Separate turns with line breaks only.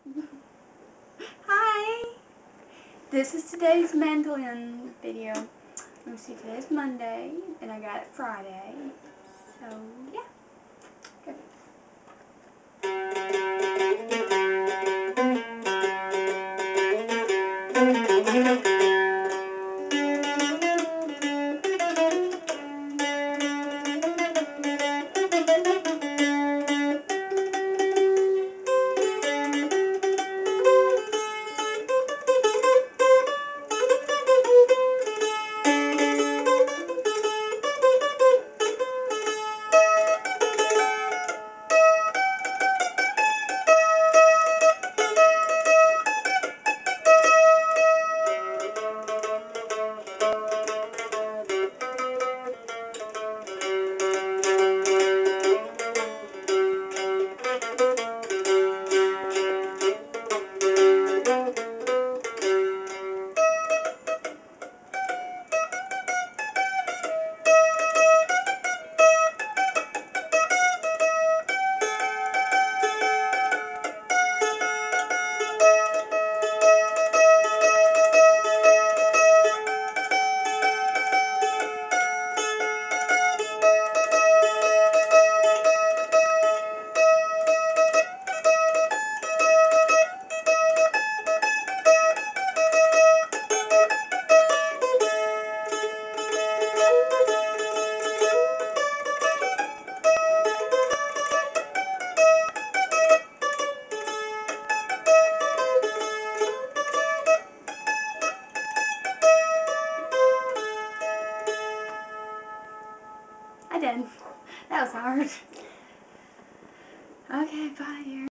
Hi! This is today's mandolin video. Let me see, today's Monday, and I got it Friday. So, yeah. Good. I did. That was hard. Okay, bye, dear.